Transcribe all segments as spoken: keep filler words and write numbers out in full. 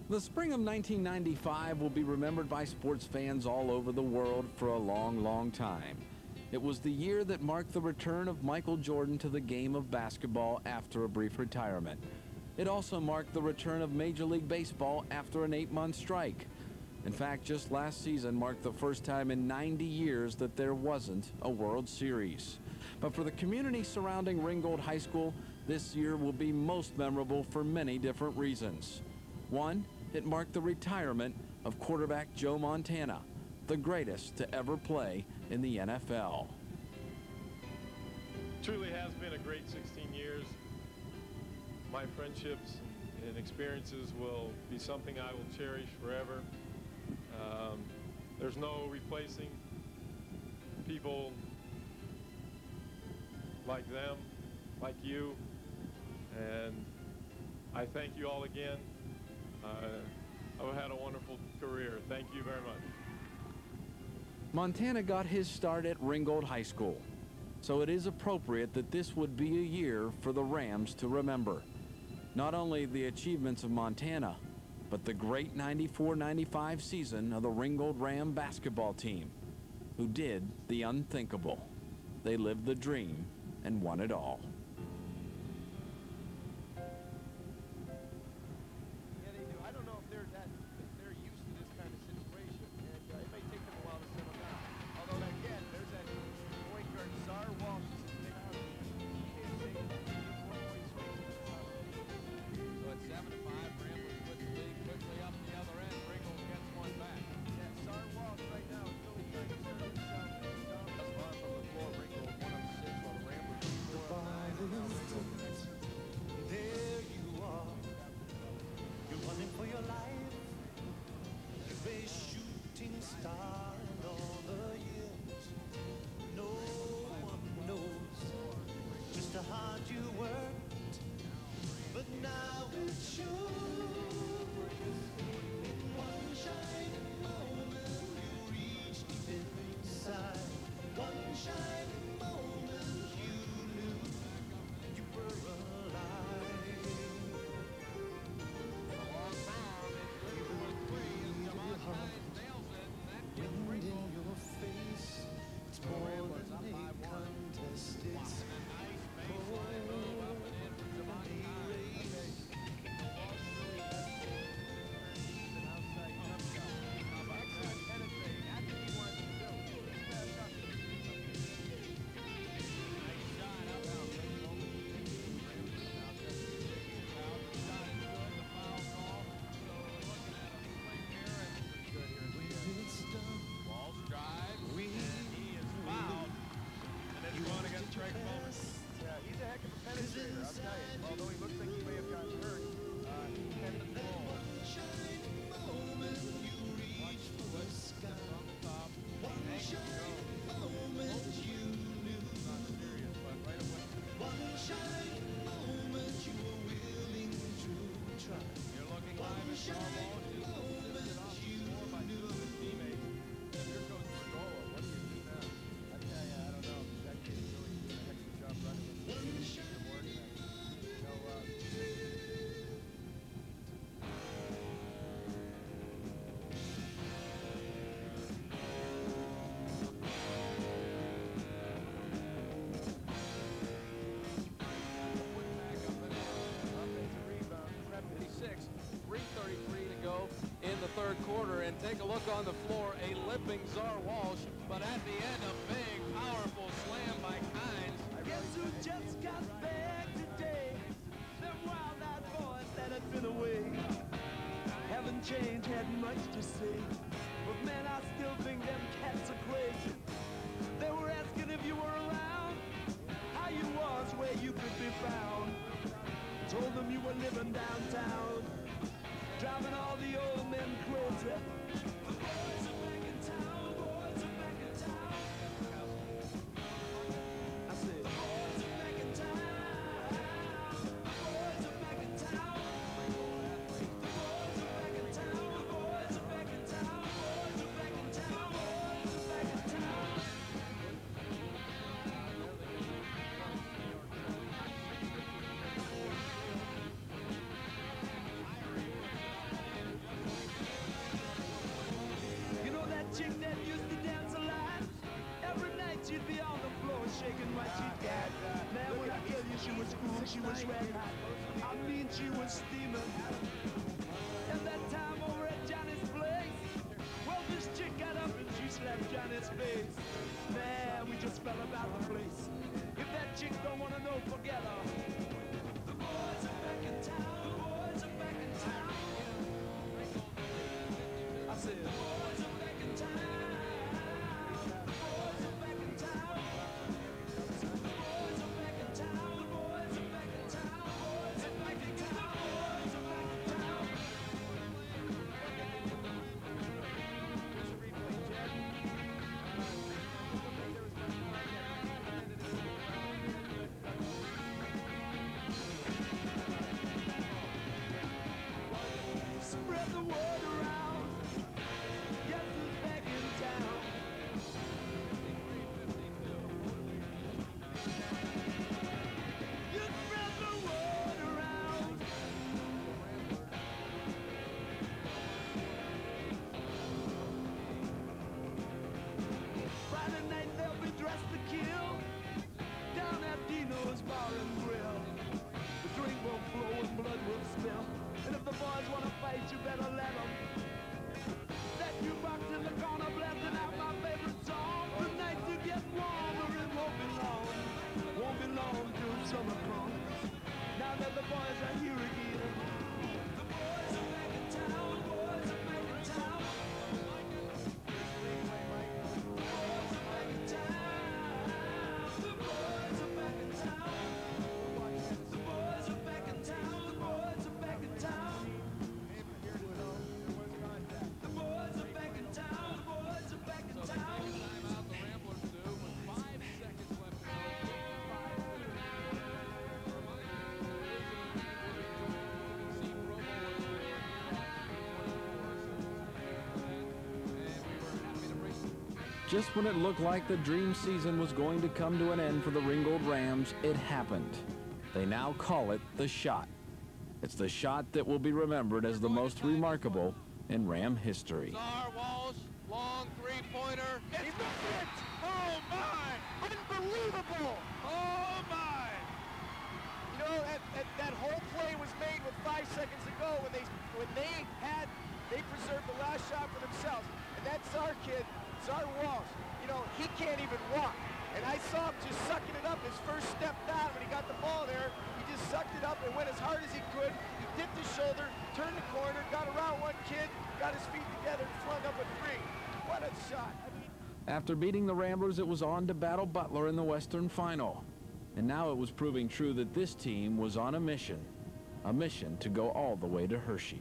The spring of nineteen ninety-five will be remembered by sports fans all over the world for a long, long time. It was the year that marked the return of Michael Jordan to the game of basketball after a brief retirement. It also marked the return of Major League Baseball after an eight-month strike. In fact, just last season marked the first time in ninety years that there wasn't a World Series. But for the community surrounding Ringgold High School, this year will be most memorable for many different reasons. One, it marked the retirement of quarterback Joe Montana, the greatest to ever play in the N F L. Truly has been a great sixteen years. My friendships and experiences will be something I will cherish forever. Um, there's no replacing people like them, like you, and I thank you all again. Uh, I've had a wonderful career. Thank you very much. Montana got his start at Ringgold High School, so it is appropriate that this would be a year for the Rams to remember. Not only the achievements of Montana, but the great ninety-four ninety-five season of the Ringgold Ram basketball team, who did the unthinkable. They lived the dream and won it all. Third quarter, and take a look on the floor, a limping Czar Walsh, but at the end a big powerful slam by Kynes. Guess who just got back today? Them wild-eyed boys that had been away haven't changed, had much to say, but man, I still think them cats are crazy. They were asking if you were around, how you was, where you could be found. Told them you were living downtown, driving all the old men crazy. The boys are back in town, boys are back in town. I said, the boys are back in town. The boys are back in town. The boys are back in town. The boys are back in town. Boys are back in town. Boys are back in town. Ooh, she was red hot. I mean, she was steaming. And that time over at Johnny's place, well, this chick got up and she slapped Johnny's face. Man, we just fell about the place. If that chick don't want to know, forget her. The boys are back in town. The boys are back in town. I said, the boys are back in town. The boys are back in town. The boys are back in town. The boys are back in town. The boys are back in town. The boys are back in town. Spread the word around. Guess who's back in town? You spread the word around. Friday night they'll be dressed to kill down at Dino's Bar and Grill. The drink will flow and blood will spill. And if the boys want to fight, you better let them. That jukebox in the corner blasting out my favorite song. The nights are getting warmer, it won't be long. Won't be long till summer comes. Now that the boys are here again. The boys are back in town. The boys are back in town. The boys are back in town. The boys are back in town. The boys are back in town. The boys are back in town. The boys are back in town. The boys are back in town. Timeout the Ramblers do with five seconds left to go. Just when it looked like the dream season was going to come to an end for the Ringgold Rams, it happened. They now call it the shot. It's the shot that will be remembered as the most remarkable in Ram history. Czar Walsh, long three-pointer. It's it! Oh, my! Unbelievable! Oh, my! You know, that, that, that whole play was made with five seconds to go when they when they had, they preserved the last shot for themselves. And that Czar kid, Czar Walsh, you know, he can't even walk. And I saw him just sucking it up his first step down when he got the ball there. He just sucked it up and went as hard as he could. He dipped his shoulder, turned the corner, got around one kid, got his feet together, and flung up a three. What a shot. I mean, After beating the Ramblers, it was on to battle Butler in the Western Final. And now it was proving true that this team was on a mission, a mission to go all the way to Hershey.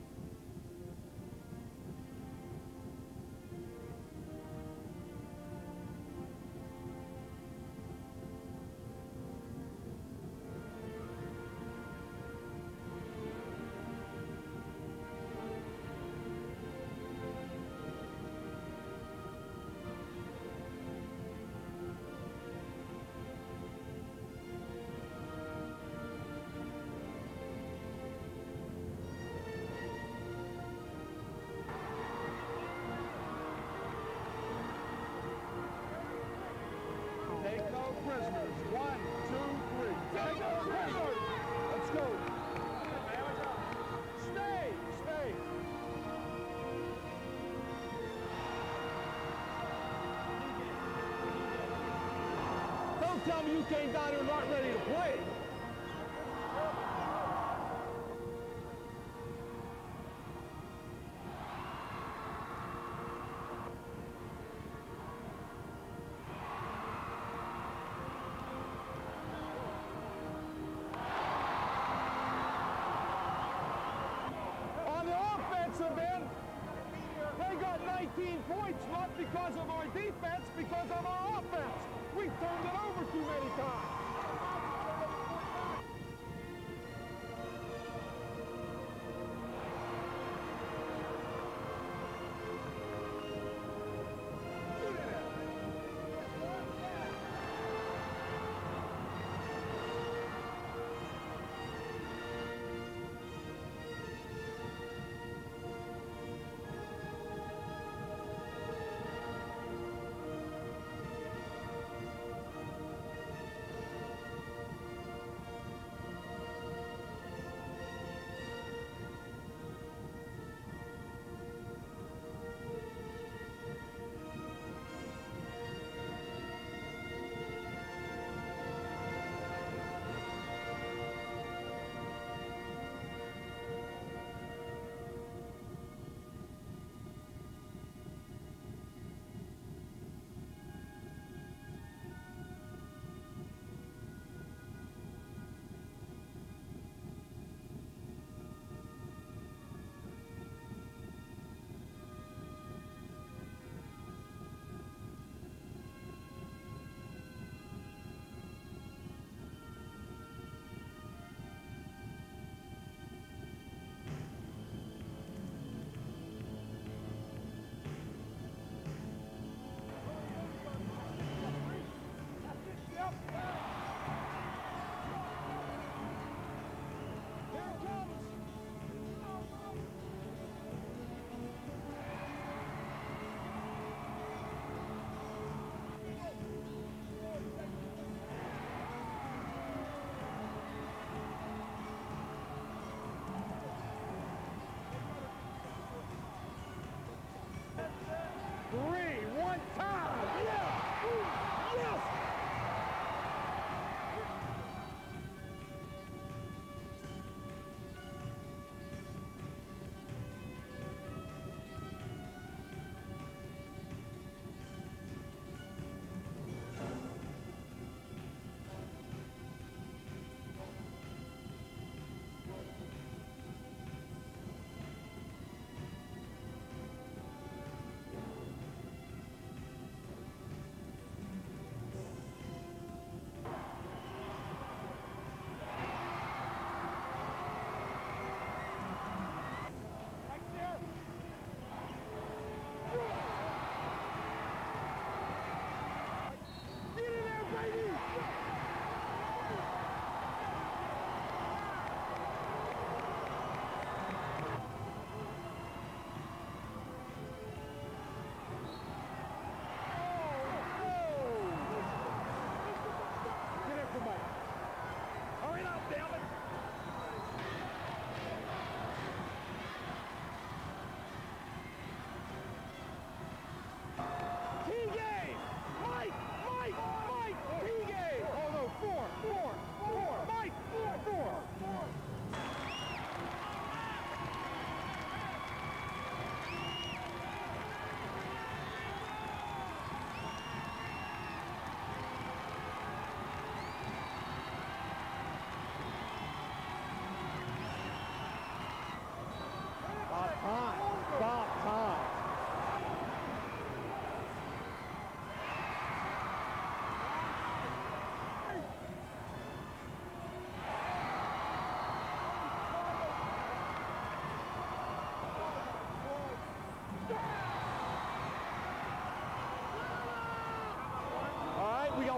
Take no prisoners. One, two, three. Take no prisoners. Let's go. Stay, stay. Don't tell me you came down here not ready to play. On the offensive end, they got nineteen points, not because of our defense, because of our offense. We turned it over too many times.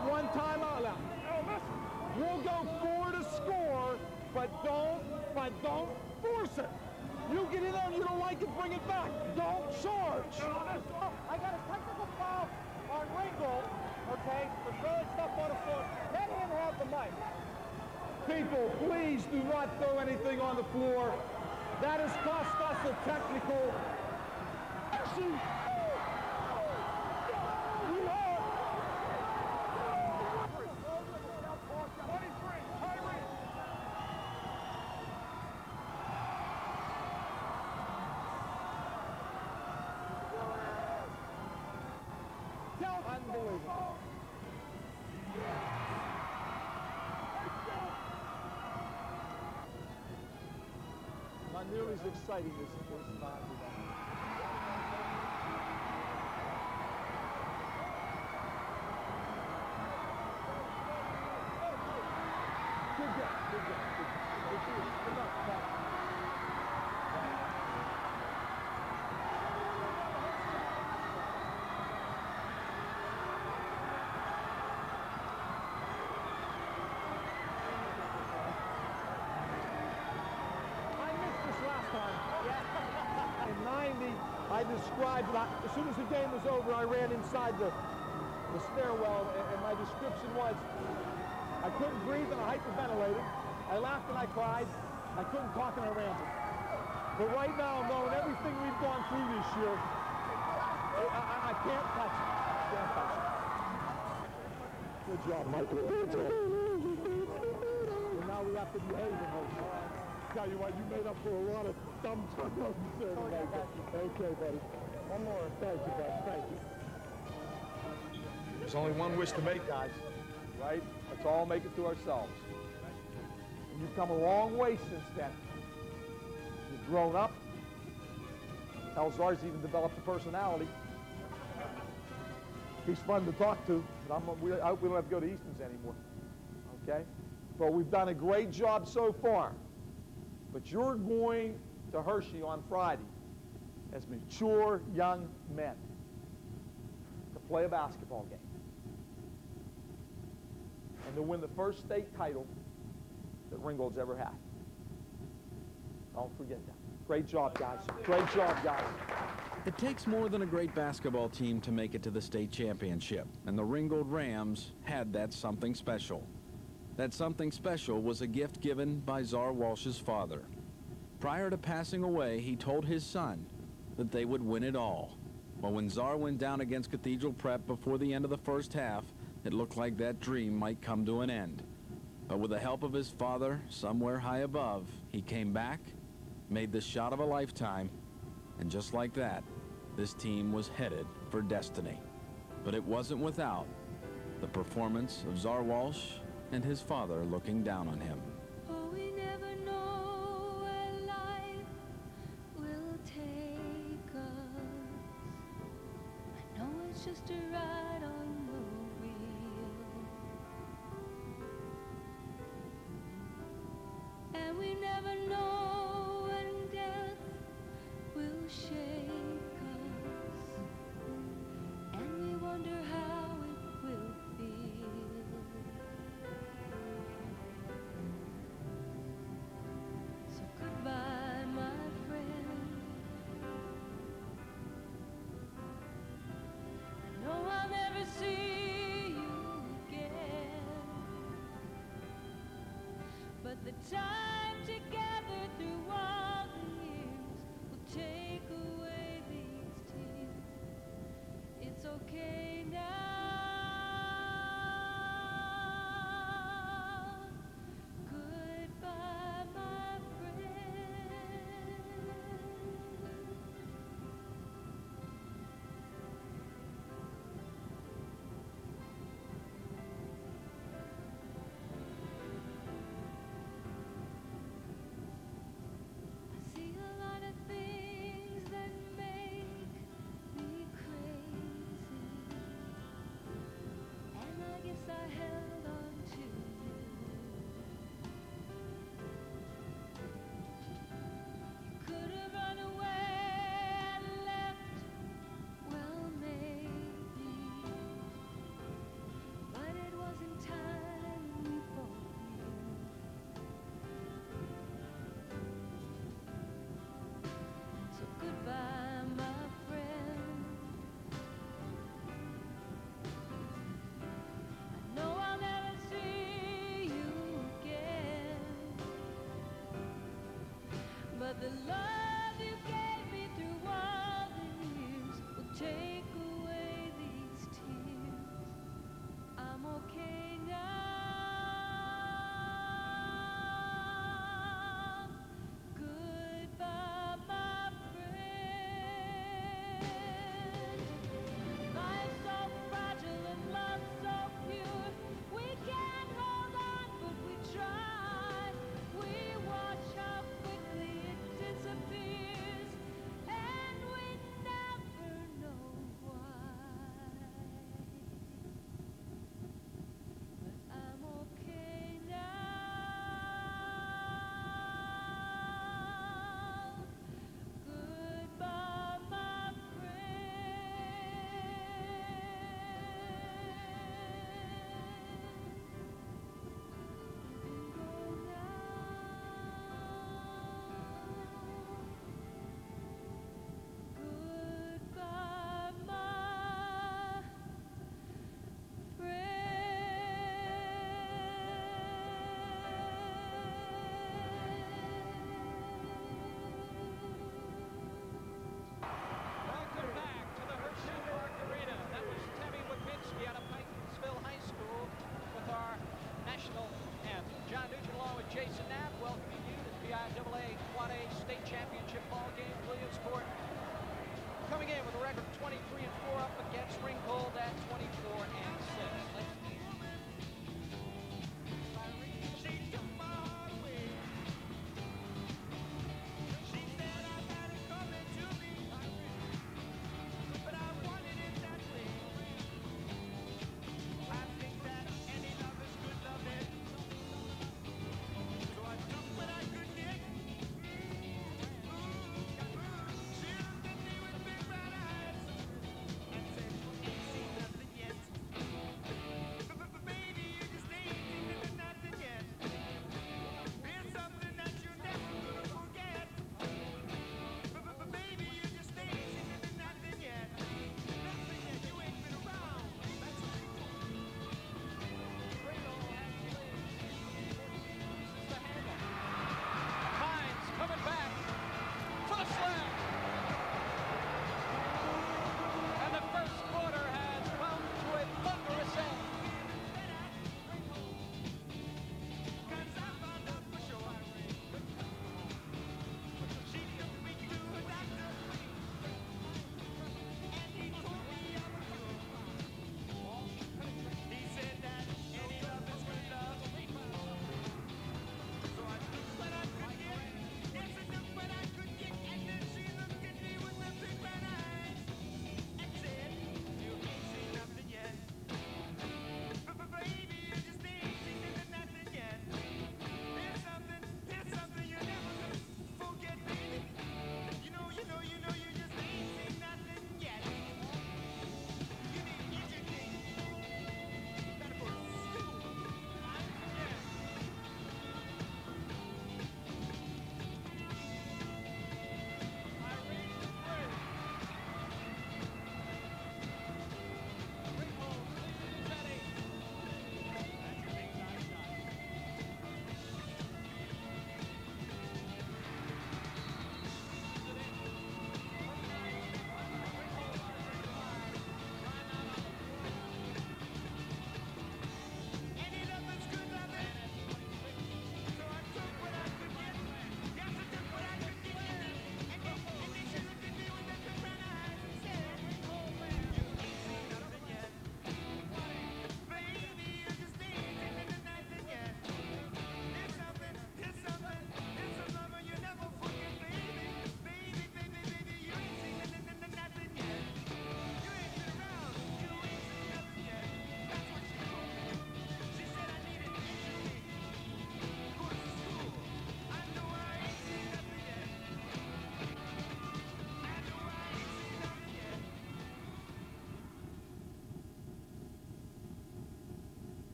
got one timeout left. We'll go four to score, but don't, but don't force it. You get in there and you don't like it, bring it back. Don't charge. I got a technical foul on Ringgold, okay, for throwing stuff on the floor. Let him have the mic. People, please do not throw anything on the floor. That has cost us a technical. Actually, we are. Unbelievable. Not nearly as exciting as the first time. Good job, good job, good job. Good job. In ninety, I described it. As soon as the game was over, I ran inside the, the stairwell, and, and my description was, I couldn't breathe and I hyperventilated. I laughed and I cried. I couldn't talk and I rambled. But right now, knowing everything we've gone through this year, I, I, I can't touch it. I can't touch it. Good job, Michael. And now we have to behave in those. Tell you what, you made up for a lot of dumb turnovers there tonight. Okay, buddy. One more. Thank you, buddy. Thank you. There's only one wish to make, guys. Right? Let's all make it to ourselves. And you've come a long way since then. You've grown up. Elzar's even developed a personality. He's fun to talk to, but I'm, we, I hope we don't have to go to Easton's anymore. Okay? But we've done a great job so far. But you're going to Hershey on Friday as mature young men to play a basketball game and to win the first state title that Ringgold's ever had. Don't forget that. Great job, guys. Great job, guys. It takes more than a great basketball team to make it to the state championship, and the Ringgold Rams had that something special. That something special was a gift given by Czar Walsh's father. Prior to passing away, he told his son that they would win it all. But when Czar went down against Cathedral Prep before the end of the first half, it looked like that dream might come to an end. But with the help of his father, somewhere high above, he came back, made the shot of a lifetime, and just like that, this team was headed for destiny. But it wasn't without the performance of Czar Walsh and his father looking down on him. Oh, we never know where life will take us. I know it's just a ride on the wheel, and we never know when death will shake us, and we wonder how it will feel. So goodbye, my friend. I know I'll never the love